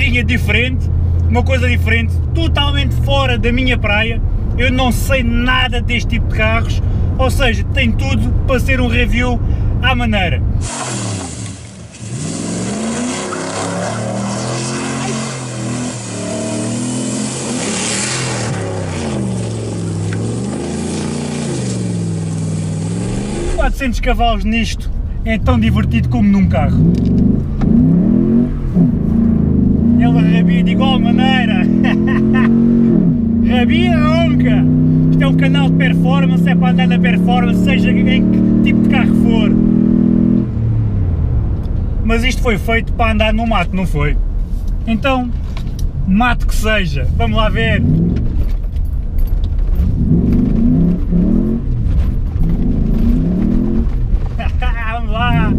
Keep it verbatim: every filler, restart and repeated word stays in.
carrinho diferente, uma coisa diferente, totalmente fora da minha praia. Eu não sei nada deste tipo de carros, ou seja, tem tudo para ser um review à maneira. quatrocentos cavalos nisto é tão divertido como num carro. Ele rabia de igual maneira. Rabia nunca. Isto é um canal de performance, é para andar na performance, seja em que tipo de carro for. Mas isto foi feito para andar no mato, não foi? Então, mato que seja. Vamos lá ver. Vamos lá!